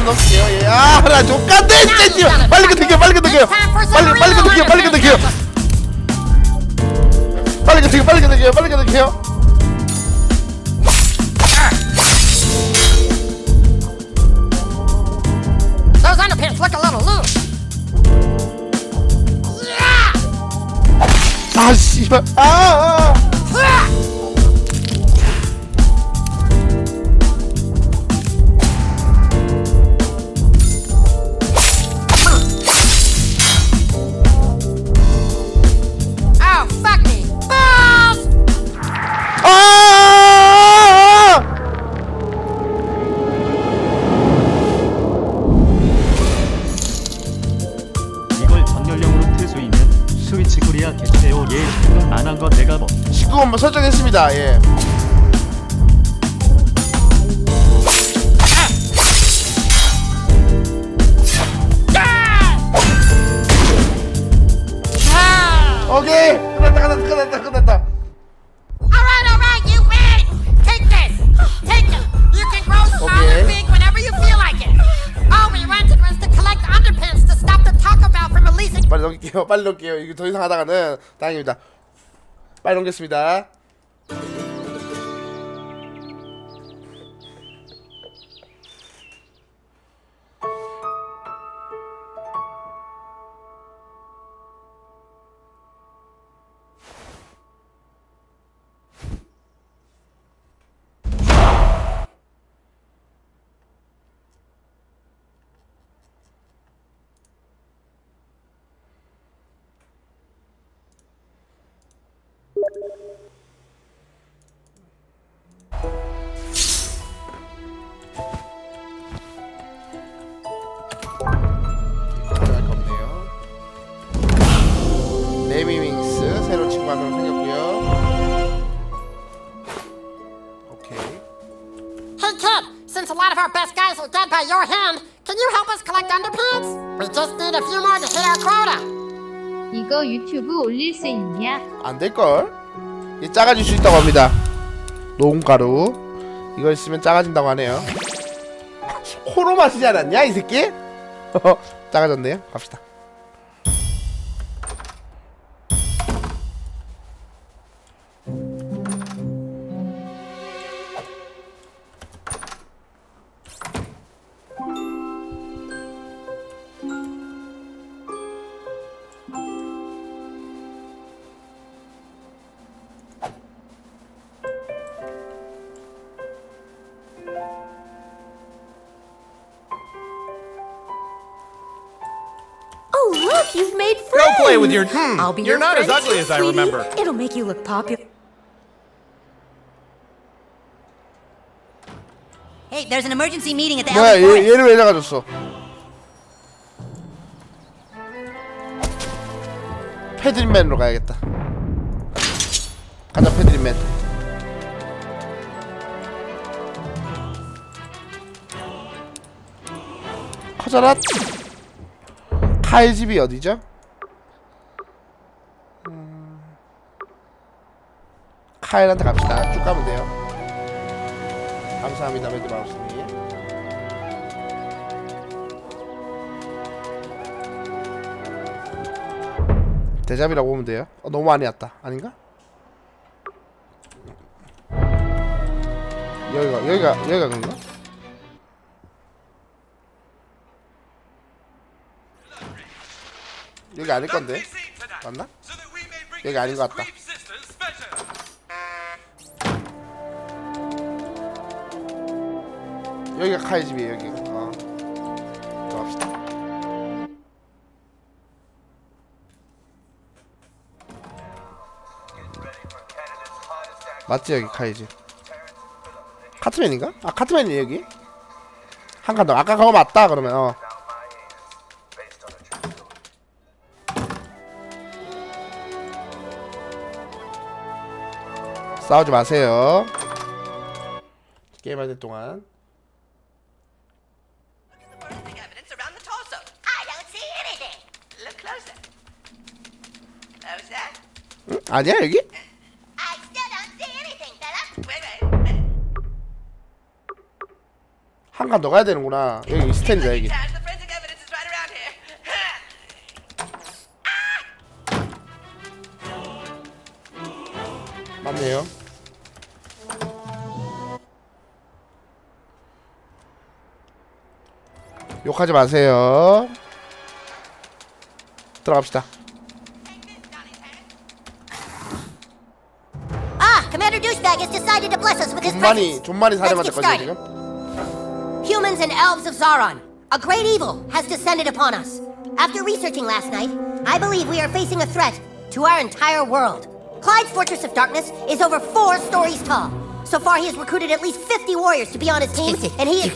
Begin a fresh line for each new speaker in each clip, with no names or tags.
넣을게요. 예. 아, 나 족간데 진짜. 빨리 끝내게요. 빨리 끝내게요. 빨리 끝내게요. 빨리 끝내게요. 빨리 끝내게요. 빨리 끝내게요. 빨리 끝내게요.
Those underpants look a little loose.
아, 씨발.
스위치 코리아 대체요. 예, 지금 안 한 거 내가 뭐
19번 설정했습니다. 예. 오케이. 끝났다.
Alright, you win. Take this. Take it. You can grow small and big whenever you feel like it. All we wanted was to collect underpants to stop the Taco Bell from releasing.
빨리 넘길게요. 이거 더 이상 하다가는 다행입니다. 빨리 넘겼습니다. 네미밍스 새로운 친구 한 명 생겼고요. 오케이.
Hey kid, since a lot of our best guys are dead by your hand, can you help us collect underpants? We just need a few more to hit our quota.
이거 유튜브 올릴 수 있냐?
안 될걸? 이 작아질 수 있다고 합니다. 녹음가루 이거 있으면 작아진다고 하네요. 코로 마시지 않았냐 이 새끼? 작아졌네요. 갑시다.
Oh, look, you've made friends.
Go play with your.
I'll be
You're
your
not as
friend
ugly
too,
as I
sweetie.
remember.
It'll make you look popular.
Hey, there's an emergency meeting at the
뭐야
Elvis Forest.
얘를 왜 나가줬어? 패드립맨으로 가야겠다. 가자 패드립맨. 커져라. 카이 집이 어디죠? 카이한테 갑시다. 쭉 가면 돼요. 감사합니다, 매드 마우스님. 대잡이라고 보면 돼요. 너무 많이 왔다. 아닌가? 여기가 그런가? 여기 아닐 건데. 맞나? 여기 아닌 것 같다. 여기가 카이 집이에요. 여기가. 들어갑시다. 맞지 여기 카이 집. 카트맨인가? 아 카트맨이 여기? 한 칸 더. 아까 그거 맞다 그러면 싸우지 마세요. 게임할 때 동안. 응? 아니야 여기? 한 한 칸 더 가야 되는구나. 여기 스탠이다 여기. 맞네요. 욕하지 마세요. 들어갑시다.
Commander Douchebag has decided to bless us with his presence.
존만이
Let's
사례만
get
됐거든요
started.
지금.
Humans and elves of Zaron, a great evil has descended upon us. After researching last night, I believe we are facing a threat to our entire world. Clyde's Fortress of Darkness is over 4 stories tall. So far, he has recruited at least 50 warriors to be on his team, and he is...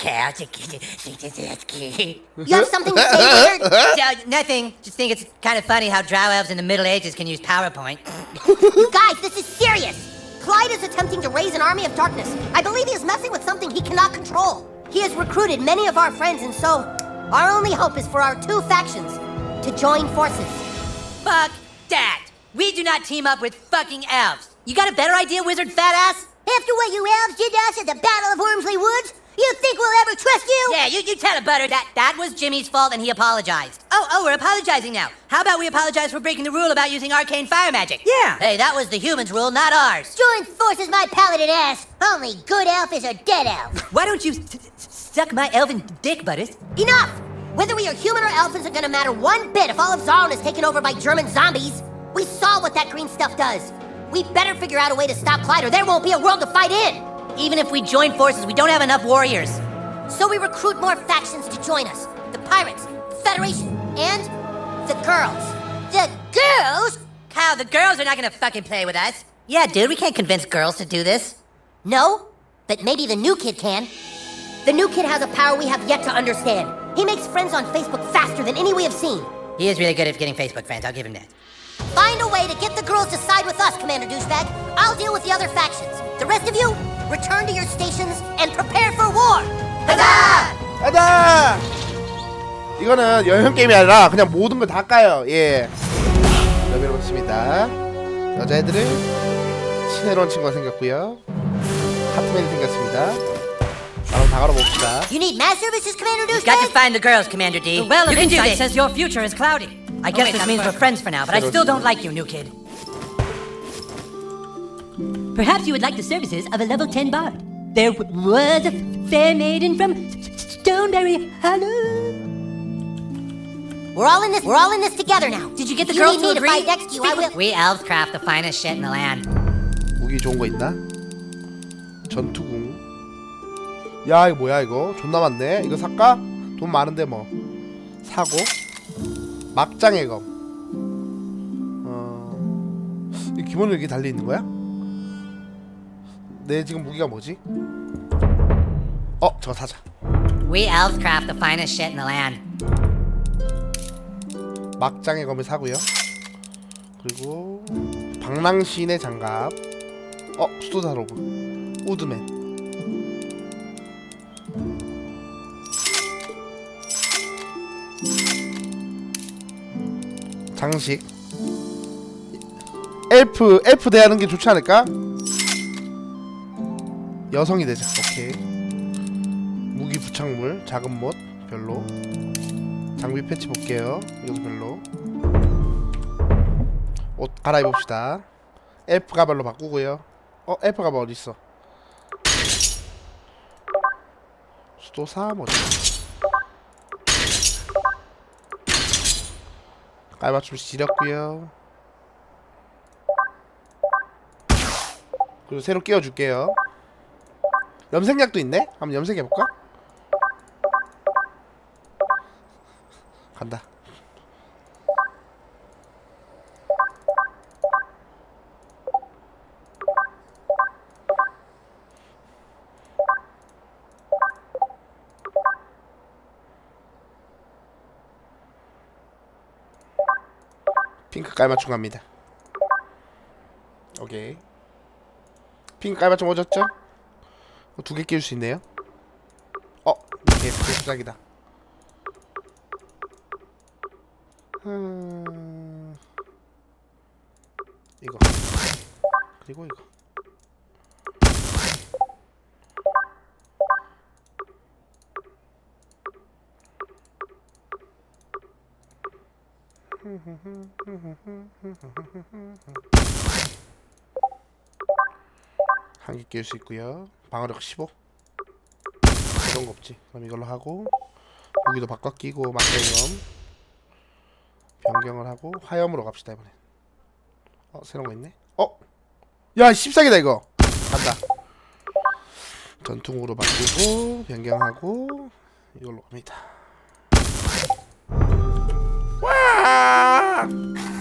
You have something to say, Wizard?
Nothing. Just think it's kind of funny how drow elves in the Middle Ages can use PowerPoint.
You guys, this is serious! Clyde is attempting to raise an army of darkness. I believe he is messing with something he cannot control. He has recruited many of our friends, and so our only hope is for our 2 factions to join forces.
Fuck that! We do not team up with fucking elves. You got a better idea, Wizard Fat Ass?
After what you elves did to us at the Battle of Wormsley Woods, you think we'll ever trust you?
Yeah, you tell it, Butter. That was Jimmy's fault, and he apologized. Oh, we're apologizing now. How about we apologize for breaking the rule about using arcane fire magic?
Yeah.
Hey, that was the humans' rule, not ours.
Join forces, my paladin ass. Only good elf is a dead elf.
Why don't you suck my elven dick, Butters?
Enough! Whether we are human or elf isn't gonna matter one bit if all of Zaron is taken over by German zombies. We saw what that green stuff does. We better figure out a way to stop Clyde or there won't be a world to fight in.
Even if we join forces, we don't have enough warriors.
So we recruit more factions to join us. The Pirates, Federation, and the girls. The girls?
Kyle, the girls are not gonna fucking play with us. Yeah, dude, we can't convince girls to do this.
No, but maybe the new kid can. The new kid has a power we have yet to understand. He makes friends on Facebook faster than any we have seen.
He is really good at getting Facebook friends, I'll give him that.
Find a way to get the girls to side with us, Commander Douchebag. I'll deal with the other factions. The rest of you, return to your stations and prepare for war. Huzzah!
가자! 이거는 여행 게임이 아니라 그냥 모든 걸 다 까요. 예. 여기로 있습니다. 여자애들은 새로운 친구가 생겼고요. 하트맨이 생겼습니다. 바로 다 걸어봅시다.
You need mass services, Commander
You've got to
Douchebag?
find the girls, Commander D.
The well of
you can do
insight
this.
says your future is cloudy. I guess this means we're friends for now, but I still don't like you, new kid.
Perhaps you would like the services of a level 10 bard. There was a fair maiden from Stoneberry Hollow.
We're all in this together now.
Did you get the
You
girls
need
to
me to
agree?
fight next to you, I will.
We elves craft the finest shit in the land.
무기 좋은 거 있나? 전투궁. 야 이거 뭐야 이거? 존나 많네. 이거 살까? 돈 많은데 뭐. 사고. 막장의 검. 이 기본으로 여기 달려 있는 거야? 내 지금 무기가 뭐지? 저거 사자.
We elves craft the finest shit in the land.
막장의 검을 사고요. 그리고 방랑시인의 장갑. 수도사 로브. 우드맨. 장식. 엘프 대하는 게 좋지 않을까? 여성이 되자. 오케이. 무기 부착물 작은 못 별로. 장비 패치 볼게요. 이것도 별로. 옷 갈아입읍시다. 엘프 가발로 바꾸고요. 엘프 가발 어딨어? 수도사 뭐지? 깔맞춤 지렸고요. 그리고 새로 끼워줄게요. 염색약도 있네? 한번 염색해볼까? 간다. 핑크 깔맞춤 갑니다. 오케이. 핑크 깔맞춤 오졌죠? 2개 끼울 수 있네요. 이게 수작이다. 이거 그리고 이거 한 개 낄 수 있고요. 방어력 15. 이런 거 없지. 그럼 이걸로 하고 무기도 바꿔 끼고 막대검 변경을 하고 화염으로 갑시다 이번엔. 새로운 거 있네. 야 14개다 이거. 간다. 전투구로 바꾸고 변경하고 이걸로 갑니다. 와!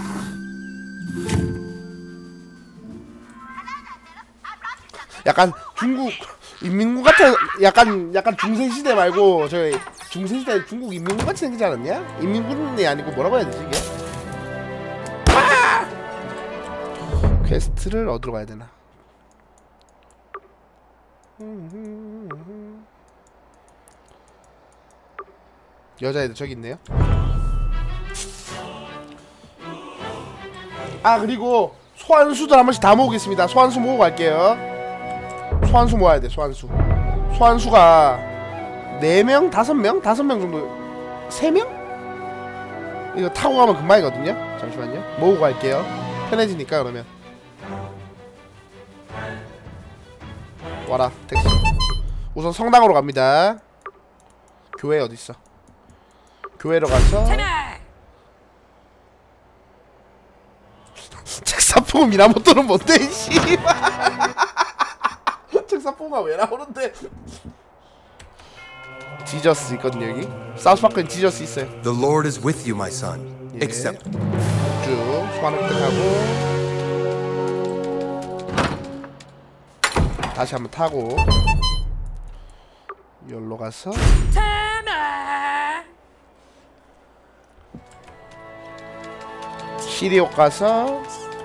약간 중국 인민군 같은 약간 중세시대 말고 저희 중세시대 중국 인민군 같이 생기지 않았냐? 인민군이 아니고 뭐라고 해야 되지 이게? 와! 퀘스트를 어디로 가야 되나? 여자애들 저기 있네요. 아 그리고 소환수들 한 번씩 다 모으겠습니다. 소환수 모으고 갈게요. 소환수 모아야 돼. 소환수가 4명? 5명? 5명 정도. 3명? 이거 타고 가면 금방이거든요. 잠시만요. 모으고 갈게요. 편해지니까 그러면. 와라 택시. 우선 성당으로 갑니다. 교회 어딨어? 교회로 가서 책사포 미나모토는 뭔데 씨발. 책사포가 왜 나오는데? 지저스 있거든요 여기. 사우스파크엔 지저스 있어요.
The Lord is with you, my son.
예.
Accept.
쭉 소환 획득하고 다시 한번 타고 여기로 가서 시리옥 가서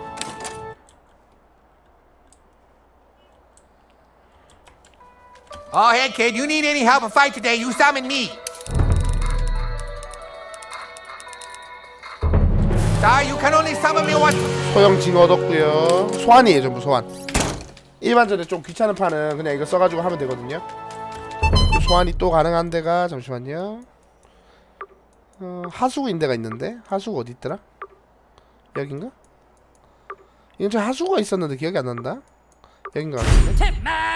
Oh, hey, kid, you need any help or fight today, you summon me. Sorry, you can only summon me once.
소형 징어 얻었고요. 소환이에요 전부 소환. 일반전에 좀 귀찮은 판은 그냥 이거 써가지고 하면 되거든요. 소환이 또 가능한 데가 잠시만요. 하수구인 데가 있는데 하수구 어디 있더라? 여긴가? 이건 저 하수구가 있었는데 기억이 안 난다. 여긴가 같은데.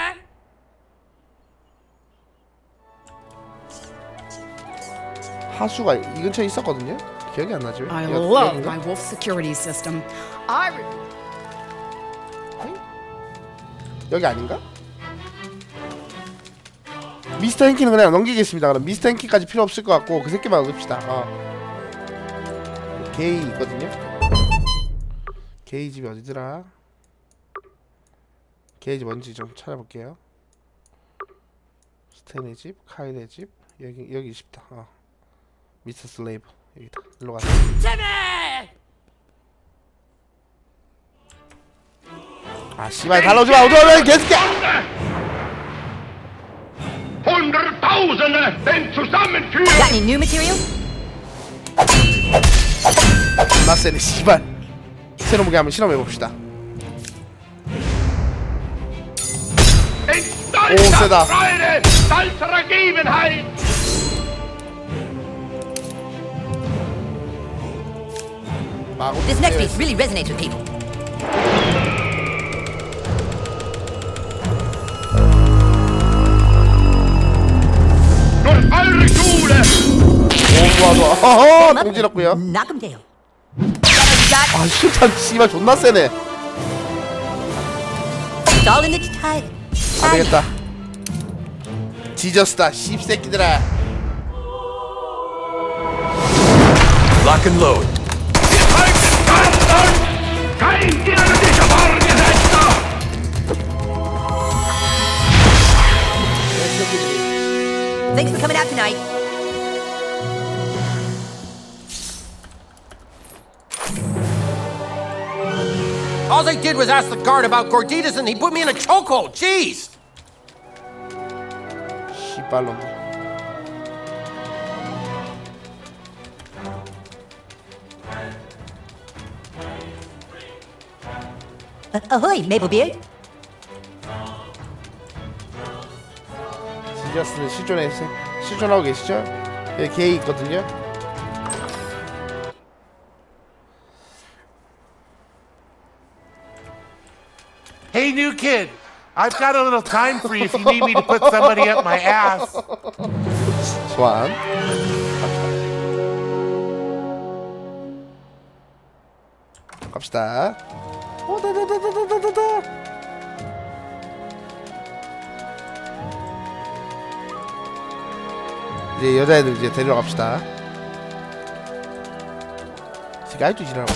하수가 이 근처에 있었거든요. 기억이 안 나죠?
I love my wolf security system.
여기 아닌가? 미스터 행키는 그냥 넘기겠습니다. 그럼 미스터 행키까지 필요 없을 것 같고 그 새끼만 얻읍시다. 게이 있거든요. 게이 집이 어디더라? 게이 집 뭔지 좀 찾아볼게요. 스탠의 집, 카일의 집, 여기 싶다. 미스터 슬레이브 여기다. 일로 가자. 아 씨발 달라오지마. 어디가 개새끼야.
100.000 sind zusammenführen.
Got any new material?
존나 세네 씨발. 새로운 무기 한번 실험해봅시다. 오 세다.
This next piece really resonates with people.
오 좋아. 어허 동지럽고요.
Knock 'em down.
아 실탄 씨발 존나 세네.
It's all in the title.
안 되겠다. 지저스다 씹새끼들아.
Lock and load.
Thanks for coming out tonight.
All I did was ask the guard about Gorditas and he put me in a chokehold. Jeez.
씨발놈들.
Ahoy, Maplebeard.
지저스는 실존하고 계시죠? 여기 게이 있거든요.
Hey, new kid. I've got a little time for you if you need me to put somebody up my ass.
소환. 갑시다. 이제 여자애들 이제 데리러 갑시다. 새끼 아직도 지나고.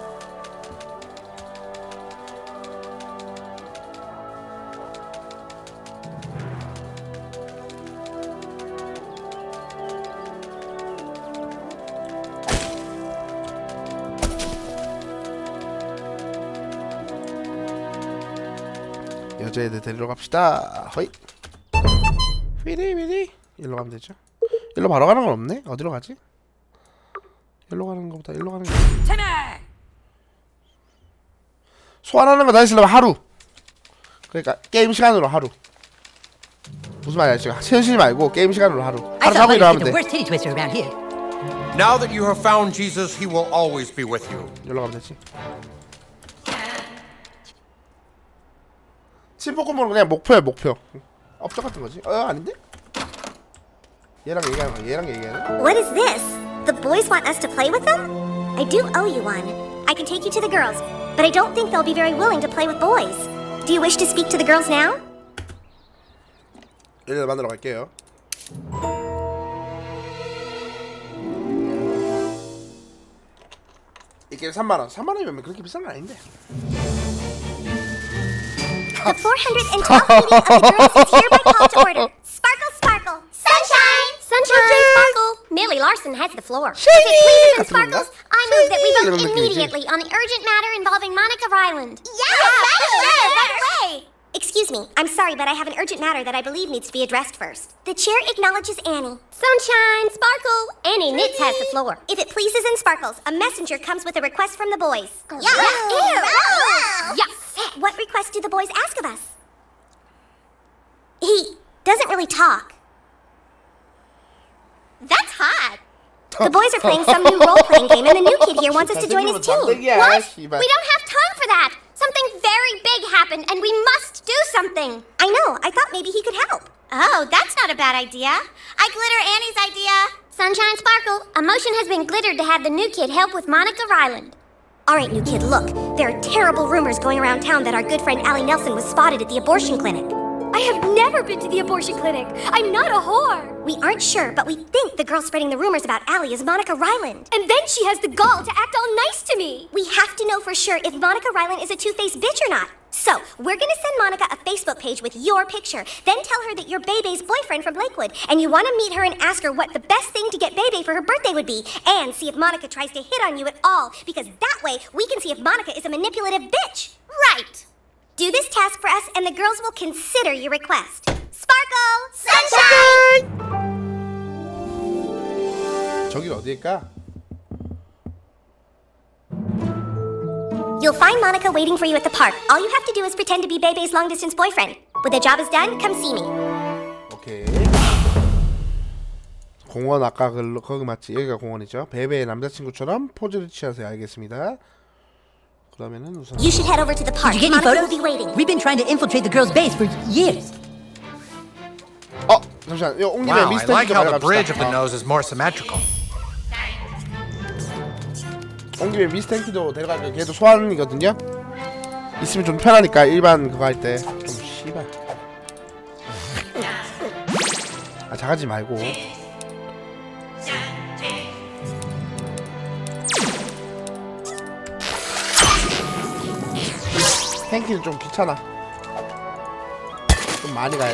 여자애들 데리러 갑시다. 허이. 위리. 일로 가면 되죠. 일로 바로 가는 건 없네. 어디로 가지? 일로 가는 거보다 일로 가는 게. 소환하는 거 다시 쓰려면 하루. 그러니까 게임 시간으로 하루. 무슨 말이야 지금? 현실 말고 게임 시간으로 하루. 하루 자고 일어나면 돼.
Now that you have found Jesus, he will always be with you.
일로 가면 되지. 친포켓몬은 그냥 목표야 목표. 업적 같은 거지. 아닌데? 얘랑 얘기하는 거야. 얘랑 얘기하는 거야.
What is this? The boys want us to play with them? I do owe you one. I can take you to the girls, but I don't think they'll be very willing to play with boys. Do you wish to speak to the girls now?
얘네들 만나러 갈게요. 이 게임 3만원. 3만원이면 그렇게 비싼 건 아닌데.
The 412th meeting of the girls is hereby called to order. Sparkle, sparkle. Sunshine! Sunshine, sparkle. Millie Larson has the floor. If it pleases and sparkles, I move that we vote immediately on the urgent matter involving Monica Ryland. Yes, sure, right away. Excuse me, I'm sorry, but I have an urgent matter that I believe needs to be addressed first. The chair acknowledges Annie. Sunshine, sparkle. Annie Nitz has the floor. If it pleases and sparkles, a messenger comes with a request from the boys. Yes. What request do the boys ask of us? He doesn't really talk. That's hot. The boys are playing some new role-playing game, and the new kid here wants us to join his team. What? We don't have time for that. Something very big happened, and we must do something. I know. I thought maybe he could help. Oh, that's not a bad idea. I glitter Annie's idea. Sunshine Sparkle, a motion has been glittered to have the new kid help with Monica Ryland. All right, new kid, look. There are terrible rumors going around town that our good friend Allie Nelson was spotted at the abortion clinic. I have never been to the abortion clinic. I'm not a whore. We aren't sure, but we think the girl spreading the rumors about Allie is Monica Ryland. And then she has the gall to act all nice to me. We have to know for sure if Monica Ryland is a two-faced bitch or not. So, we're gonna send Monica a Facebook page with your picture, then tell her that you're Bebe's boyfriend from Lakewood, and you want to meet her and ask her what the best thing to get Bebe for her birthday would be, and see if Monica tries to hit on you at all, because that way we can see if Monica is a manipulative bitch. Right. Do this task for us, and the girls will consider your request. Sparkle! Sunshine!
저기가 어디일까?
You'll find Monica waiting for you at the park. All you have to do is pretend to be Bebe's long-distance boyfriend. When the job is done, come see me.
오케이. 공원 아까 거기 맞지? 여기가 공원이죠. 베베의 남자친구처럼 포즈를 취하세요. 알겠습니다. 그러면은 우선.
You should head over to the park.
Did you get any
Monica
photos?
will be waiting.
We've been trying to infiltrate the girls' base for years.
잠시만. 요 옹님의
Wow, I
미스터
like
킹도
how the
데려갑시다.
bridge of the nose is more symmetrical.
옹님의 미스터 킹도 데려갈게요. 걔도 소환이거든요. 있으면 좀 편하니까 일반 그거 할 때 좀 씨발. 작아지 말고. 탱키는 좀 귀찮아. 좀 많이 가야 돼.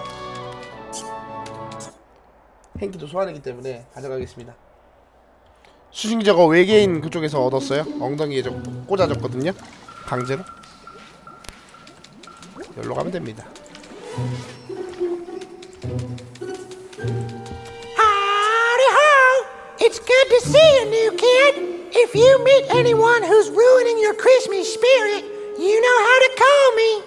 탱키도 소환이기 때문에 가져가겠습니다. 수신기 저거 외계인 그쪽에서 얻었어요. 엉덩이에 저 꽂아줬거든요. 강제로. 여기로 가면 됩니다.
Howdy ho! It's good to see you, new kid. If you meet anyone who's ruining your Christmas spirit, you know how to call me.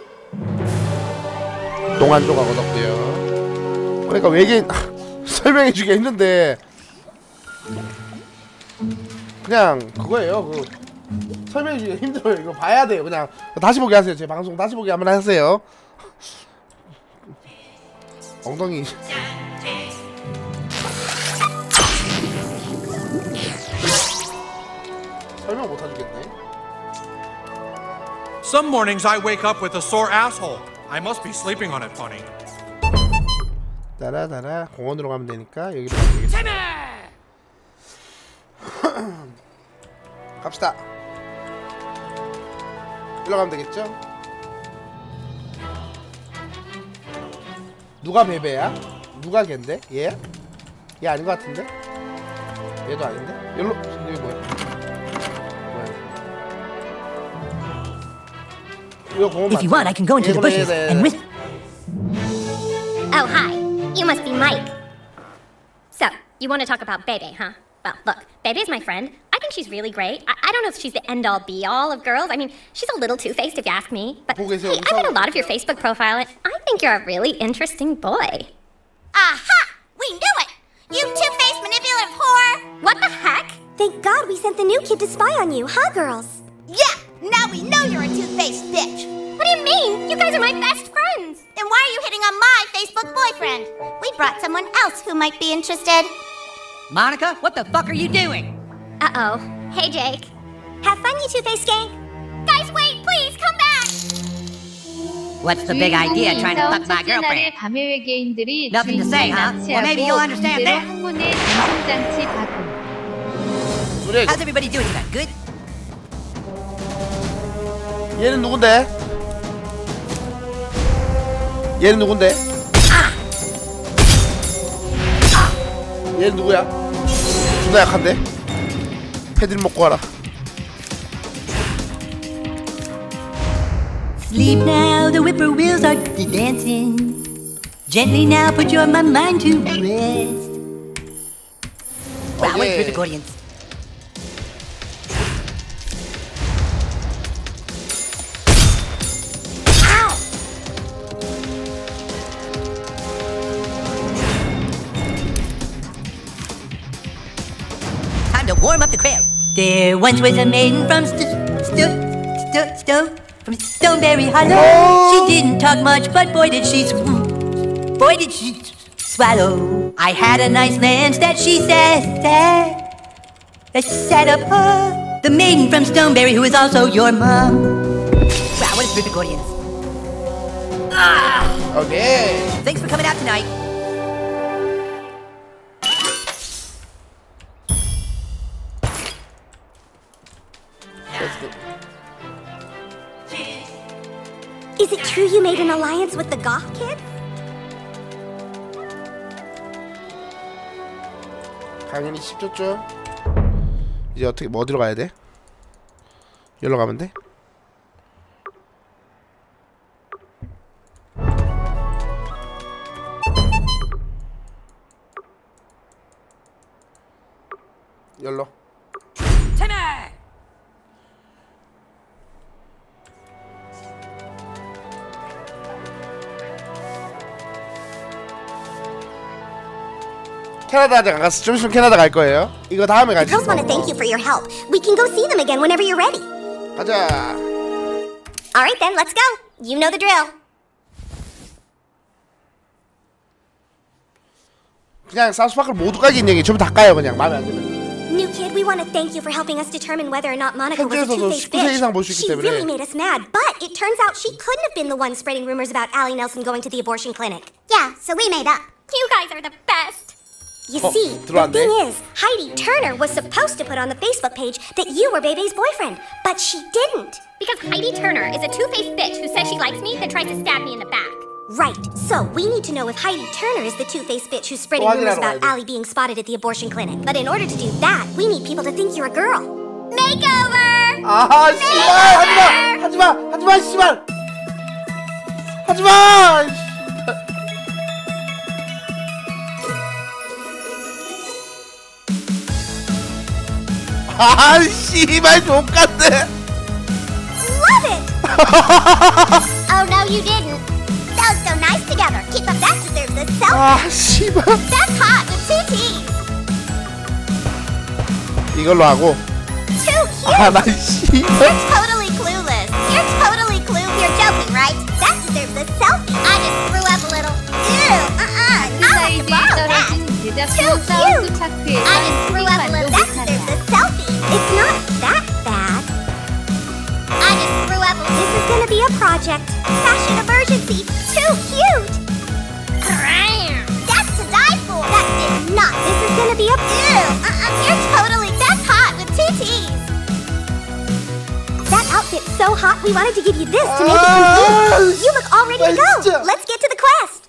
동안 조각 얻었고요. 그러니까 외계인 설명해주기 힘든데 그냥 그거예요. 그 설명해주기 힘들어요. 이거 봐야 돼요. 그냥 다시 보기 하세요. 제 방송 다시 보기 한번 하세요. 엉덩이. 설명 못 해주겠네.
Some mornings I wake up with a sore asshole. I must be sleeping on it funny.
따라따라 공원으로 가면 되니까 여기로 가면 되겠다. 갑시다. 일로 가면 되겠죠? 누가 베베야? 누가 걘데? 얘야? 얘 아닌 것 같은데? 얘도 아닌데? 여기로 여기 뭐야?
If you want, I can go into the bushes and whisper.
Oh, hi. You must be Mike. So, you want to talk about Bebe, huh? Well, look, Bebe's my friend. I think she's really great. I don't know if she's the end-all, be-all of girls. I mean, she's a little two-faced if you ask me. But hey, I read a lot of your Facebook profile, and I think you're a really interesting boy.
Aha! We knew it! You two-faced manipulative whore!
What the heck? Thank God we sent the new kid to spy on you, huh, girls?
Yeah! Now we know you're a two-faced bitch!
What do you mean? You guys are my best friends!
Then why are you hitting on my Facebook boyfriend? We brought someone else who might be interested.
Monica, what the fuck are you doing?
Uh-oh. Hey, Jake. Have fun, you two-faced gang. Guys, wait, please, come back!
What's the big idea trying to fuck my girlfriend? Nothing to say, huh? Well, maybe you'll understand that. How's everybody doing tonight? Good?
얘는 누군데? 얘는 누군데? 얘는 누구야? 존나 약한데? 패들 먹고 와라.
Sleep now, the whippoorwills are dancing. Gently now, put your mind to rest. Wow, wait for the Gordians. Time to warm up the crowd. There once was a maiden from Stoneberry Hollow. She didn't talk much, but boy did she swallow. I had a nice lance that she set up her. The maiden from Stoneberry who is also your mom. Wow, what a terrific audience.
Okay.
Thanks for coming out tonight.
Is it true you made an alliance with the goth kid?
당연히 10초죠. 이제 어떻게 뭐 어디로 가야 돼? 여기로 가면 돼? 열로. 캐나다 아직 안 갔어. 좀 있으면 캐나다 갈 거예요. 이거 다음에 가지.
Girls want to thank you for your help. We can go see them again whenever you're ready.
가자.
All right then, let's go. You know the drill.
그냥 사우스파크를 모두 가기 인형이 좀 다 까요. 그냥 마음에 안 들면.
New kid, we want to thank you for helping us determine whether or not Monica was a two-faced bitch. She really made us mad, but it turns out she couldn't have been the one spreading rumors about Allie Nelson going to the abortion clinic.
Yeah, so we made up.
You guys are the best. You see, the thing is, Heidi Turner was supposed to put on the Facebook page that you were Bebe's boyfriend, but she didn't.
Because Heidi Turner is a two-faced bitch who says she likes me, then tries to stab me in the back.
Right, so we need to know if Heidi Turner is the two-faced bitch who's spreading rumors about Allie being spotted at the abortion clinic. But in order to do that, we need people to think you're a girl.
Makeover!
아하, 씨발! 하지마, 씨발! 하지마! 아, 씨발, 족같네!
Love it! Oh, no, you didn't. That was so nice together. Keep up, that deserves a selfie.
아, 씨발.
That's hot with two T's.
이걸로 하고
Too cute! You're totally clueless. You're totally You're joking, right? That deserves a selfie. I just threw up a little. Ew, Too cute! I just threw up a little. That deserves a selfie. It's not that bad. I just threw up a little. This is gonna be a project. Fashion emergency. Too cute! That's to die for. That did not. This is gonna be a... Ew, you're totally... That's hot with 2 T's. That outfit's so hot, we wanted to give you this to make it complete. You look all ready to go. Let's get to the quest.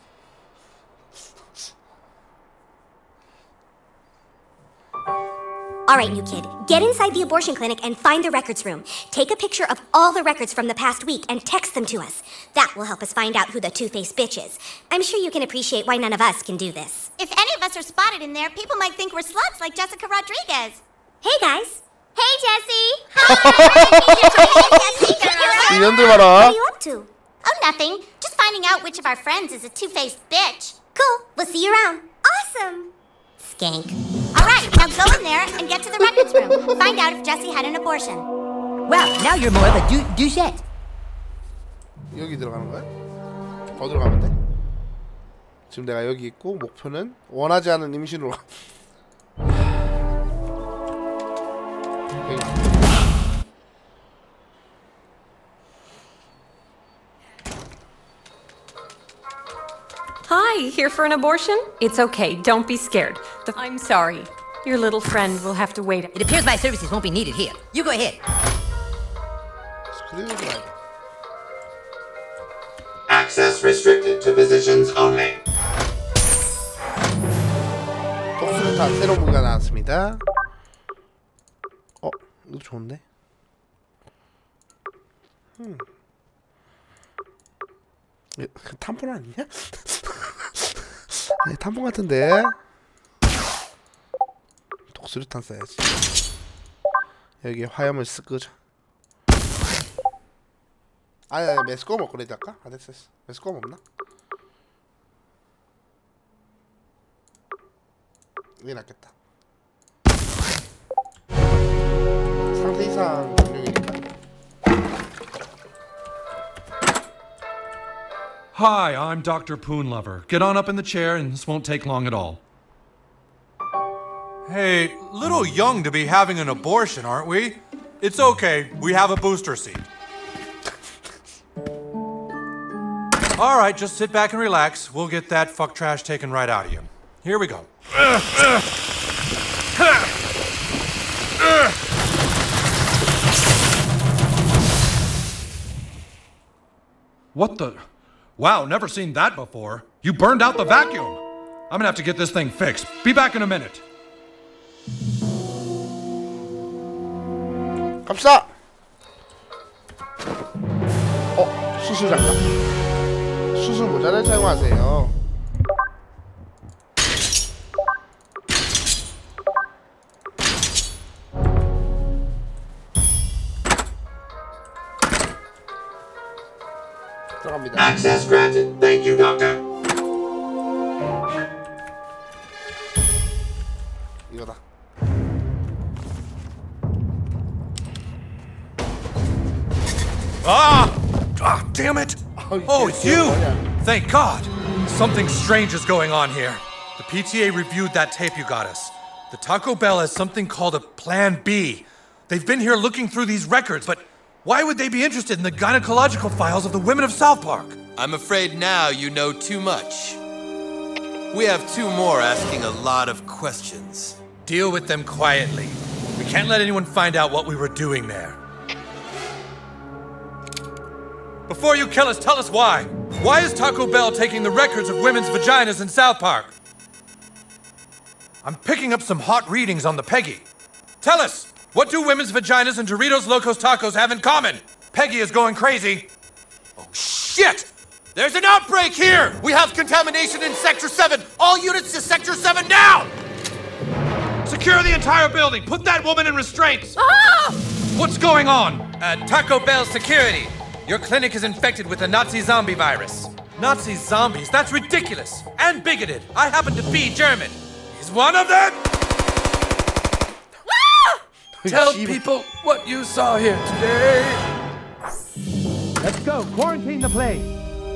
All right, new kid. Get inside the abortion clinic and find the records room. Take a picture of all the records from the past week and text them to us. That will help us find out who the two-faced bitch is. I'm sure you can appreciate why none of us can do this.
If any of us are spotted in there, people might think we're sluts like Jessica Rodriguez.
Hey, guys.
Hey, Jessie.
What are you up to?
Oh, nothing. Just finding out which of our friends is a two-faced bitch.
Cool. We'll see you around. Awesome.
Skank. All right, now go in there and get to the records room. Find out if Jessie had an abortion.
Wow, now you're more of a douchette.
여기 들어가는 거야? 더 들어가면 돼? 지금 내가 여기 있고 목표는 원하지 않은 임신으로 가.
Hi, here for an abortion? It's okay, don't be scared. I'm sorry. Your little friend will have to wait.
It appears my services won't be needed here. You go ahead.
Access restricted to physicians only.
독수리탄 새로운 무기가 나왔습니다. 이거 좋은데? 탐폰 아니냐? 네, 탐폰 같은데. 독수리탄 써야지. 여기 화염을 쓱 끄자. 아니 메스꺼움 업그레이드 할까? 아 됐어. 메스꺼움 없나? 이게 낫겠다. 상태 이상 공룡이니까.
Hi, I'm Dr. Poonlover. Get on up in the chair and this won't take long at all. Hey, little young to be having an abortion, aren't we? It's okay, we have a booster seat. Alright, just sit back and relax. We'll get that fuck trash taken right out of you. Here we go. What the? Wow, never seen that before. You burned out the vacuum. I'm gonna have to get this thing fixed. Be back in a minute.
갑시다. 수술 장갑. 수술 모자를 사용하세요. 들어갑니다.
Access granted. Thank you, Doctor.
이거다.
Damn it! Oh, it's you! Thank God! Something strange is going on here. The PTA reviewed that tape you got us. The Taco Bell has something called a Plan B. They've been here looking through these records, but why would they be interested in the gynecological files of the women of South Park?
I'm afraid now you know too much. We have 2 more asking a lot of questions.
Deal with them quietly. We can't let anyone find out what we were doing there. Before you kill us, tell us why. Why is Taco Bell taking the records of women's vaginas in South Park? I'm picking up some hot readings on the Peggy. Tell us, what do women's vaginas and Doritos Locos Tacos have in common? Peggy is going crazy.
Oh, shit! There's an outbreak here! We have contamination in Sector 7! All units to Sector 7 now!
Secure the entire building! Put that woman in restraints! What's going on?
Taco Bell security. Your clinic is infected with the Nazi zombie virus.
Nazi zombies? That's ridiculous! And bigoted! I happen to be German. He's one of them! Tell people what you saw here today.
Let's go. Quarantine the place.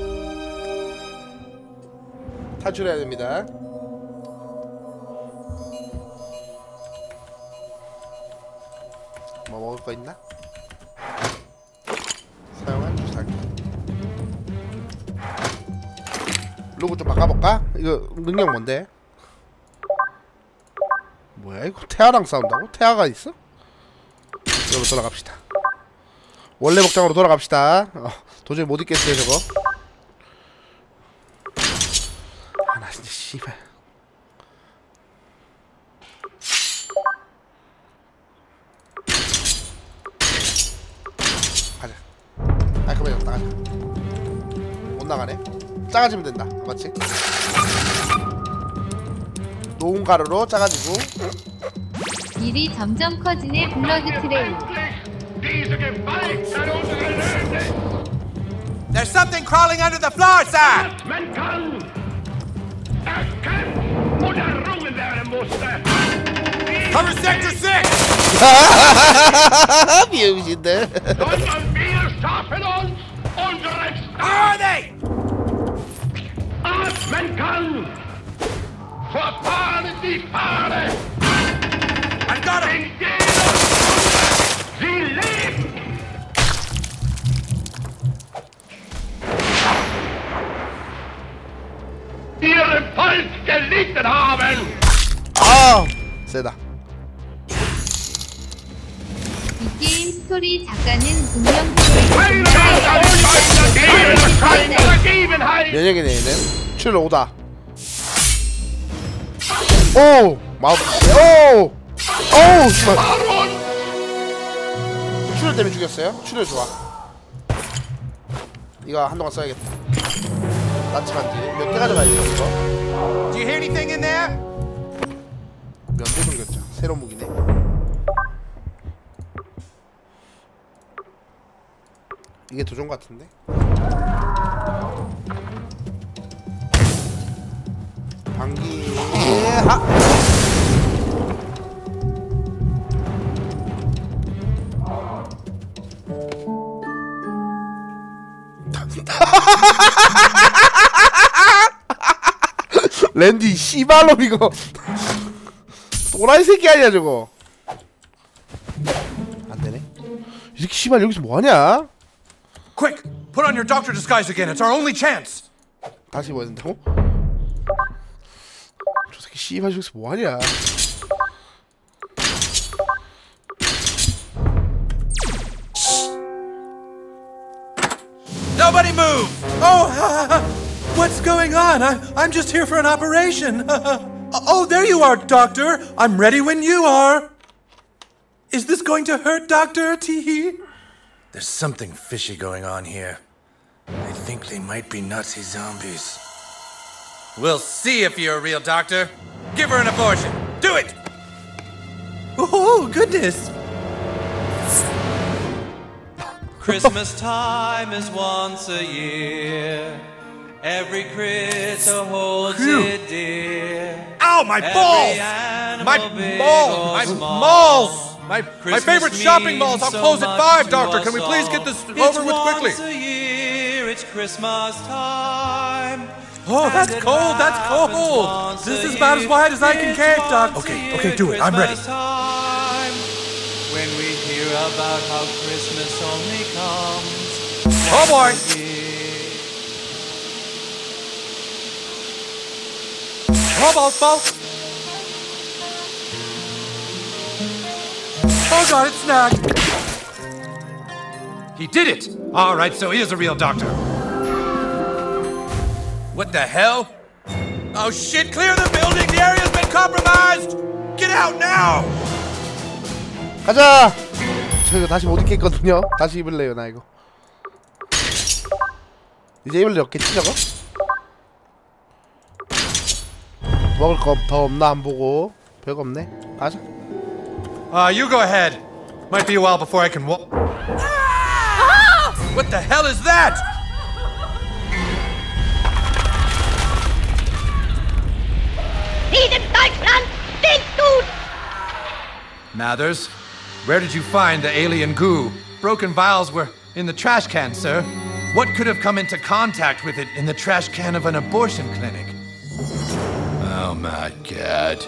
탈출해야 됩니다. 뭐 먹을 거 있나? 사용한 주사기. 로고 좀 바꿔볼까? 이거 능력 뭔데? 뭐야 이거? 태아랑 싸운다고? 태아가 있어? 여기로 돌아갑시다. 원래 복장으로 돌아갑시다. 도저히 못 있겠어요 저거. 아 나 진짜 씨발. 가자. 깔끔하게 나가자. 못 나가네. 작아지면 된다. 맞지? 노은 가루로 작아지고.
일이 점점 커지네. 블러드 트레일.
There's something crawling under the floor, sir! Cover sector 6!
비웃신데.
Where are they? I've got him!
Ihren Volk gelitten haben!
아, 세다.
이 게임 스토리 작가는 분명
면역이네 얘는. 출 오다. 오! 마우스. 오! 오우! 씨발. 출혈 때문에 죽였어요? 출혈 좋아. 이거 한동안 써야겠다. 나치만 뒤. 몇 개 가져가야 돼요 이거?
Do you hear anything in there?
몇 개 숨겼죠? 새로운 무기네. 이게 더 좋은 것 같은데? 방귀. 랜디 씨발놈 이거 또라이 새끼 아니야 저거. 안되네. 이 새끼 씨발 여기서 뭐하냐?
Quick! Put on your doctor disguise again. It's our only chance.
다시 뭐 된다고? 저 새끼 씨발 저기서 뭐하냐?
Nobody move! Oh, what's going on? I'm just here for an operation. Oh, there you are, Doctor. I'm ready when you are. Is this going to hurt, Doctor? Teehee? There's something fishy going on here. I think they might be Nazi zombies.
We'll see if you're a real doctor. Give her an abortion. Do it!
Oh, goodness.
Christmas time is once a year. Every critter holds it dear.
Ow, my balls! My balls! My favorite shopping malls. I'll close at 5, Doctor. Can we please get this over with quickly?
Once a year, it's Christmas time.
Oh, that's cold. That's cold. This is about as wide as I can cake, Doc. Okay, do it. I'm ready.
When we hear about how Christmas only comes.
Oh boy! Oh, ball. Oh God, it's snagged.
He did it! Alright, so he is a real doctor. What the hell? Oh shit, clear the building! The area's been compromised! Get out now!
가자! 저 이거 다시 못 입겠거든요. 다시 입을래요 나 이거. 이제 입을 일 없겠지 저거? 먹을 거 더 없나 안 보고. 별거 없네. 가자.
You go ahead. Might be a while before I can walk.
What the hell is that?
Dieses Deutschland stinkt gut!
Mathers, Where did you find the alien goo? Broken vials were in the trash can, sir. What could have come into contact with it in the trash can of an abortion clinic? Oh my god.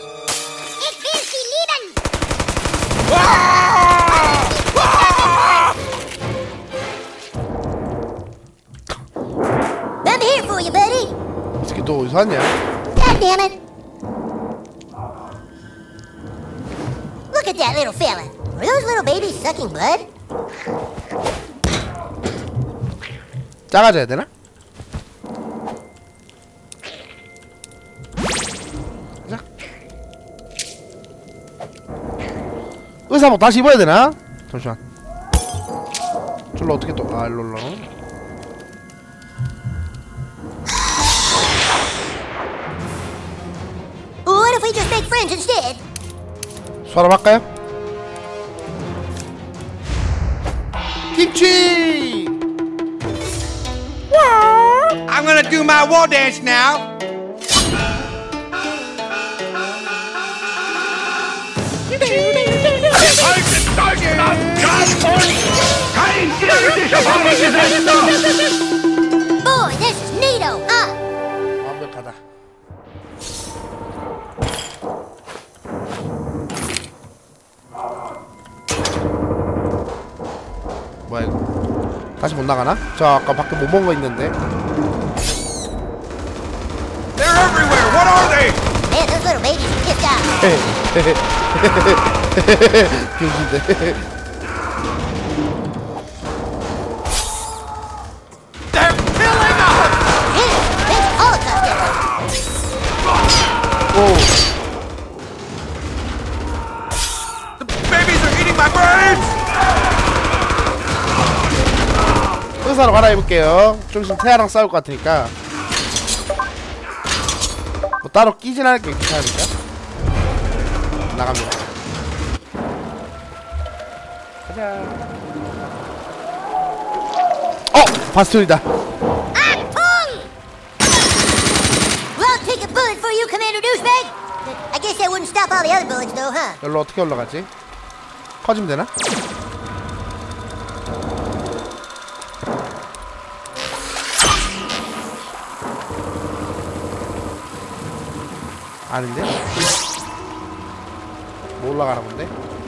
I'm here for you, buddy.
이 새끼 또 어디서 왔냐?
God damn it. Look at that little fella. Are those little babies sucking blood?
작아져야 되나? 자. 의사복 다시 입어야 되나? 잠시만. 저로 어떻게 또? 아, 일로.
What if we just make friends instead?
수화로 할까요? 김치!
I'm gonna do my war dance now.
Boy, this is neato, huh?
완벽하다. 뭐야 이거? 다시 못 나가나? 저 아까 밖에 못 먹은 거 있는데.
They're everywhere. What are they?
Man, those little babies are pissed out.
병신데.
They're killing us.
It's Holocaust era.
오.
The babies are eating my brains.
의사로 갈아입을게요. 좀 있으면 태아랑 싸울 것 같으니까. 뭐 따로 끼진 않을게요. 괜찮으니까. 나갑니다. 가자. 바스톤이다.
Well, take a bullet for you, Commander Douchebag. I guess that wouldn't stop all the other bullets, though, huh?
여기로 어떻게 올라가지? 커지면 되나? 아닌데? 뭐 올라가는 건데?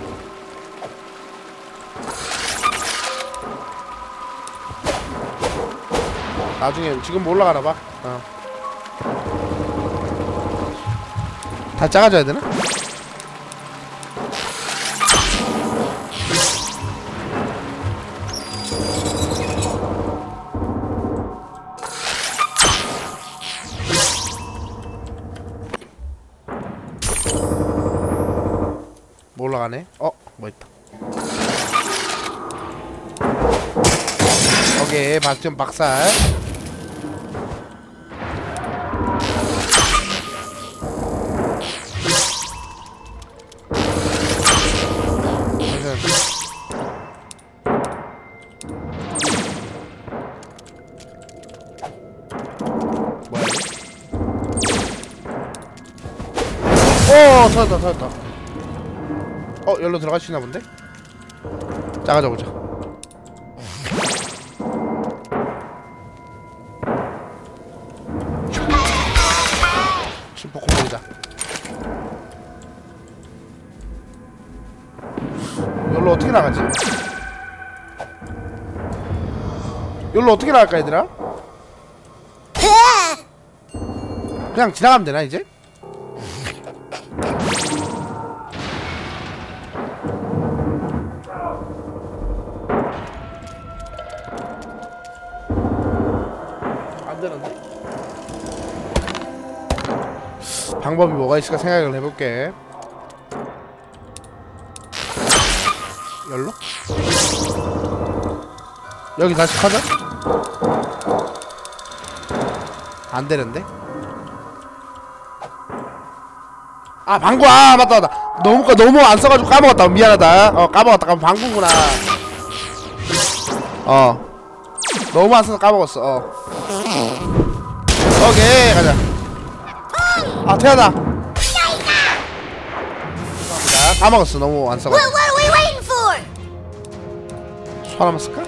나중에 지금 뭐 올라가나 봐. 다 작아져야 되나? 뭐 올라가네? 뭐 있다. 오케이, 바스티온 박살. 뭐야? 오, 터졌다. 여기로 들어갈 수 있나 본데? 작아져 보자. 슈퍼 콤보이다. 여기로 어떻게 나가지? 여기로 어떻게 나갈까 얘들아? 그냥 지나가면 되나 이제? 안되는데? 방법이 뭐가 있을까 생각을 해볼게. 열로? 여기 다시 커져? 안되는데? 아 방구! 아 맞다 너무 안 써가지고 까먹었다. 미안하다. 까먹었다. 방구구나. 너무 안 써서 까먹었어. 오케이 가자. 아 태어나. 까먹었어. 너무 안 써가지고.
What are we waiting for?
소 하나만 쓸까?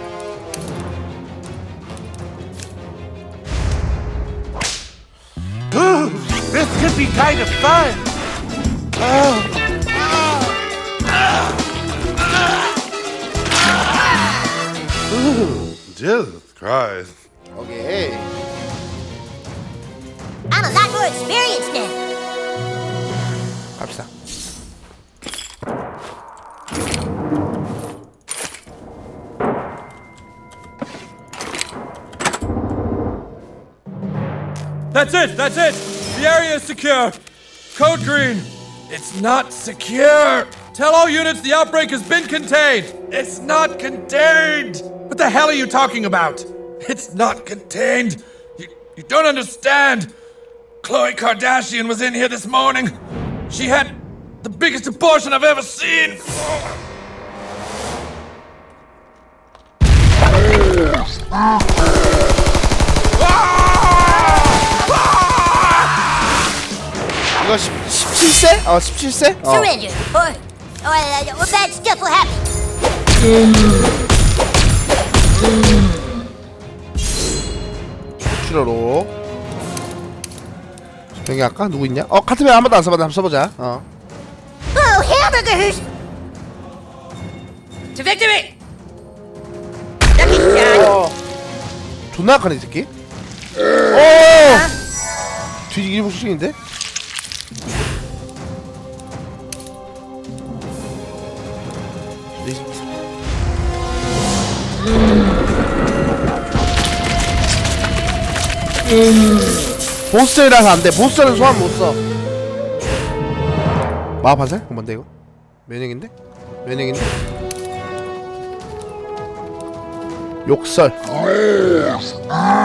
Ooh, this could be kind of fun.
Ooh,
Jesus Christ.
오케이.
I'm a lot more experienced now.
갑시다.
That's it! That's it! The area is secure! Code green! It's not secure! Tell all units the outbreak has been contained! It's not contained! What the hell are you talking about? It's not contained! You don't understand! Khloe Kardashian was in here this morning! She had the biggest abortion I've ever seen!
이거 17세? 17세?
Surrender, or bad stuff will happen.
출혈로 병이 아까 누구 있냐? 카트맨 한 번도 안 써봤는데 한번 써보자.
Oh, hamburgers!
To victory!
존나 약하네 이 새끼. 뒤지기 일부 수준인데? 보스전이라서 안돼. 보스전은 소환 못써. 마법환살? 그거 뭔데 이거? 면역인데? 면역인데? 욕설.
Piece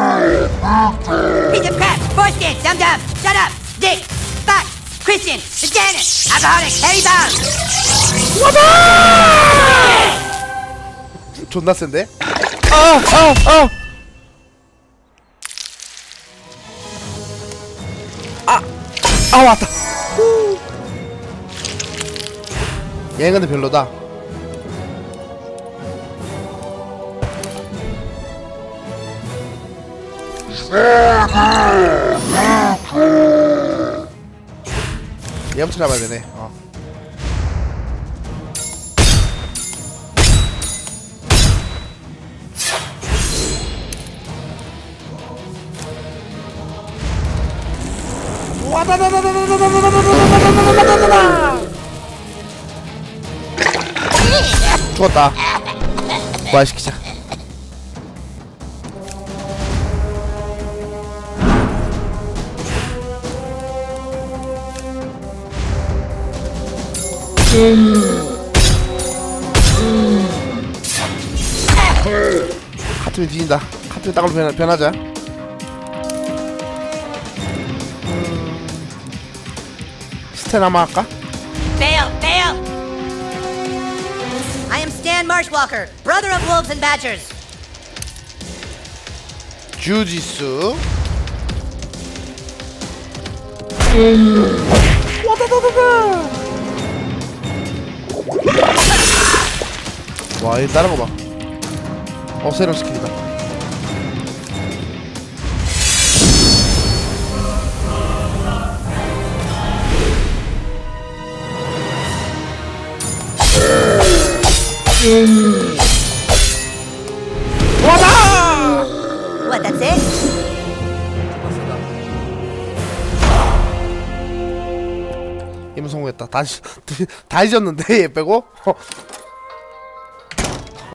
of crap! Foreskin! Dum-dum! Shut up! Dick! Fuck! Christian! Janet! Alcoholic! Harry Bound!
존나 센데? 왔다. 얘는 근데 별로다. 얘부터 잡아야 되네. 죽었다. 부활시키자. 카트맨 뒤진다. 카트맨 땅으로 변하자. 스탠 한번 할까?
Fail! Fail! I am Stan Marshwalker, brother of wolves and badgers.
주짓수. 와, 이 다른 거 봐. 새로운 스킬이다. 와다!
What, that's it?
임무 성공했다. 다 잊었는데 얘 빼고.